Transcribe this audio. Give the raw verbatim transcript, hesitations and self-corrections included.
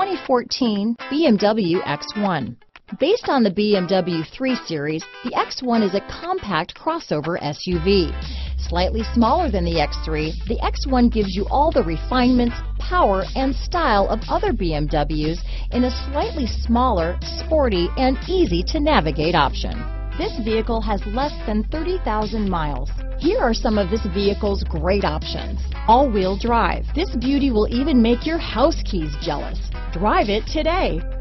twenty fourteen B M W X one. Based on the B M W three Series, the X one is a compact crossover S U V. Slightly smaller than the X three, the X one gives you all the refinements, power, and style of other B M Ws in a slightly smaller, sporty, and easy-to-navigate option. This vehicle has less than thirty thousand miles. Here are some of this vehicle's great options: all-wheel drive. This beauty will even make your house keys jealous. Drive it today.